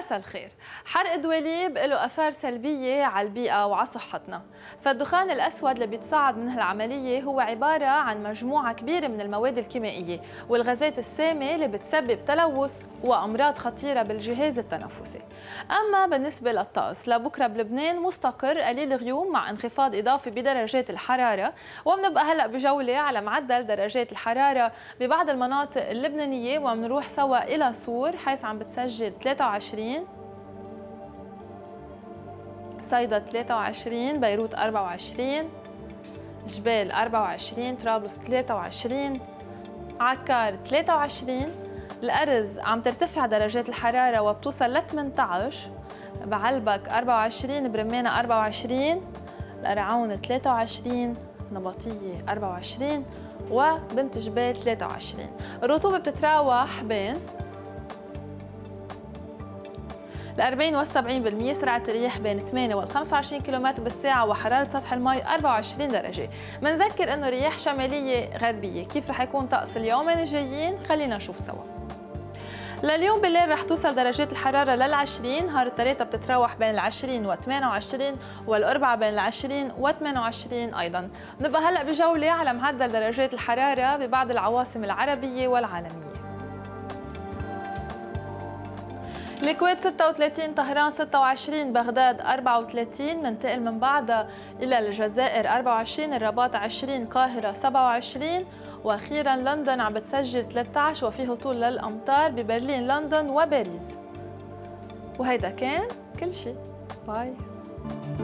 مساء الخير. حرق الدواليب له آثار سلبية على البيئة وعلى صحتنا، فالدخان الأسود اللي بيتصاعد من هالعملية هو عبارة عن مجموعة كبيرة من المواد الكيميائية والغازات السامة اللي بتسبب تلوث وأمراض خطيرة بالجهاز التنفسي. أما بالنسبة للطقس لبكرة بلبنان مستقر قليل غيوم مع انخفاض إضافي بدرجات الحرارة، وبنبقى هلأ بجولة على معدل درجات الحرارة ببعض المناطق اللبنانية، وبنروح سوا إلى صور حيث عم بتسجل 23، صيدا 23، بيروت 24، جبال 24، طرابلس 23، عكار 23، الأرز عم ترتفع درجات الحرارة وبتوصل ل 18، بعلبك 24، برمانة 24، القرعون 23، نبطية 24، وبنت جبال 23. الرطوبة بتتراوح بين 40 وال 70%، سرعة الرياح بين 8 وال 25 كم بالساعة، وحرارة سطح المي 24 درجة. بنذكر انه رياح شمالية غربية. كيف رح يكون طقس اليومين الجايين؟ خلينا نشوف سوا. لليوم بالليل رح توصل درجات الحرارة لل20، نهار الثلاثاء بتتراوح بين ال20 و 28، والأربعاء بين ال20 و 28 أيضا. نبقى هلأ بجولة على معدل درجات الحرارة ببعض العواصم العربية والعالمية. الكويت 36، طهران 26، بغداد 34، ننتقل من بعدها إلى الجزائر 24، الرباط 20، القاهرة 27، وأخيراً لندن عم بتسجل 13 وفي هطول للأمطار ببرلين، لندن وباريس. وهيدا كان كل شيء. باي.